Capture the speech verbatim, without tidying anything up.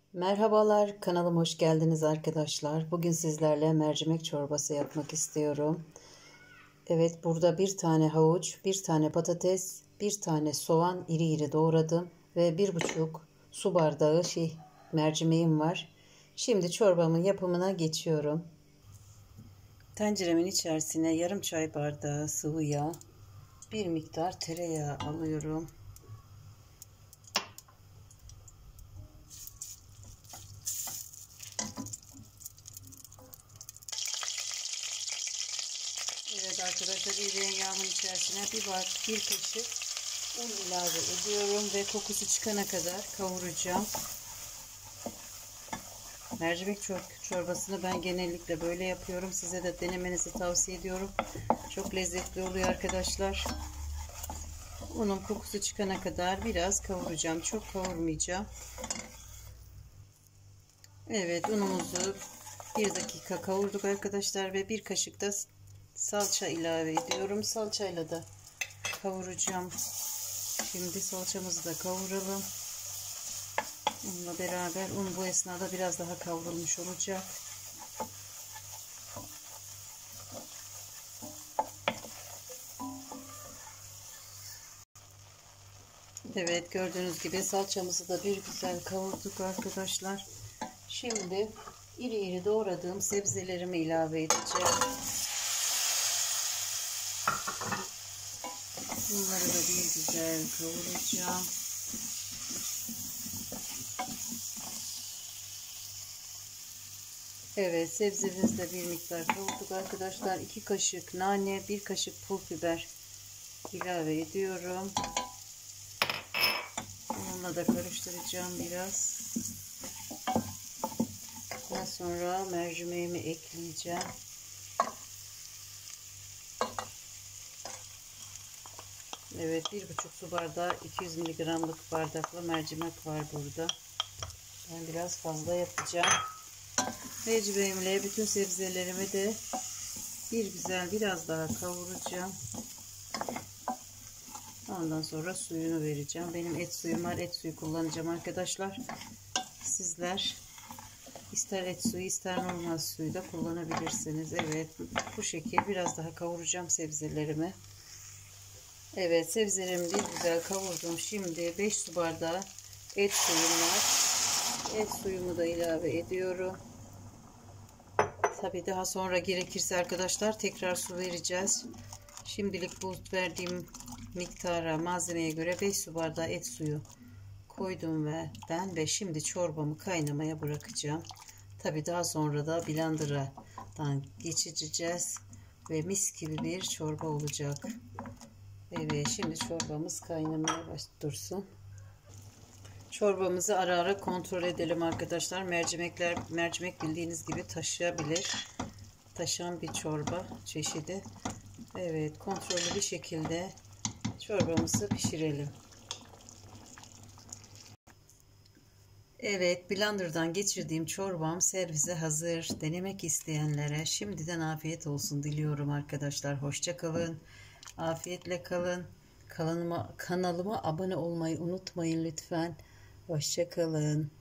Merhabalar, kanalıma hoş geldiniz arkadaşlar. Bugün sizlerle mercimek çorbası yapmak istiyorum. Evet, burada bir tane havuç, bir tane patates, bir tane soğan iri iri doğradım ve bir buçuk su bardağı şey mercimeğim var. Şimdi çorbamın yapımına geçiyorum. Tenceremin içerisine yarım çay bardağı sıvı yağ, bir miktar tereyağı alıyorum. Evet arkadaşlar, eriyen yağın içerisine bir bar, bir kaşık un ilave ediyorum ve kokusu çıkana kadar kavuracağım. Mercimek çorbasını ben genellikle böyle yapıyorum. Size de denemenizi tavsiye ediyorum. Çok lezzetli oluyor arkadaşlar. Unun kokusu çıkana kadar biraz kavuracağım. Çok kavurmayacağım. Evet, unumuzu bir dakika kavurduk arkadaşlar ve bir kaşık da salça ilave ediyorum. Salçayla da kavuracağım. Şimdi salçamızı da kavuralım. Unla beraber, un bu esnada biraz daha kavrulmuş olacak. Evet, gördüğünüz gibi salçamızı da bir güzel kavurduk arkadaşlar. Şimdi iri iri doğradığım sebzelerimi ilave edeceğim. Bunları da bir güzel kavuracağım. Evet, sebzemizi de bir miktar kavurduk arkadaşlar. iki kaşık nane, bir kaşık pul biber ilave ediyorum. Bununla da karıştıracağım biraz. Daha sonra mercimeğimi ekleyeceğim. Evet, bir buçuk su bardağı iki yüz miligramlık bardakla mercimek var burada. Ben biraz fazla yapacağım. Mercimeğimle bütün sebzelerimi de bir güzel biraz daha kavuracağım. Ondan sonra suyunu vereceğim. Benim et suyum var. Et suyu kullanacağım arkadaşlar. Sizler ister et suyu ister normal suyu da kullanabilirsiniz. Evet, bu şekil biraz daha kavuracağım sebzelerimi. Evet, sebzelerimi bir güzel kavurdum. Şimdi beş su bardağı et suyum var. Et suyumu da ilave ediyorum. Tabii daha sonra gerekirse arkadaşlar tekrar su vereceğiz. Şimdilik bu verdiğim miktara, malzemeye göre beş su bardağı et suyu koydum ve ben ve şimdi çorbamı kaynamaya bırakacağım. Tabii daha sonra da blenderdan geçireceğiz ve mis gibi bir çorba olacak. Evet, şimdi çorbamız kaynamaya dursun. Çorbamızı ara ara kontrol edelim arkadaşlar. Mercimekler, mercimek bildiğiniz gibi taşıyabilir. Taşan bir çorba çeşidi. Evet, kontrollü bir şekilde çorbamızı pişirelim. Evet, blenderdan geçirdiğim çorbam servise hazır. Denemek isteyenlere şimdiden afiyet olsun diliyorum arkadaşlar. Hoşça kalın. Afiyetle kalın. Kanalıma, kanalıma abone olmayı unutmayın lütfen. Hoşça kalın.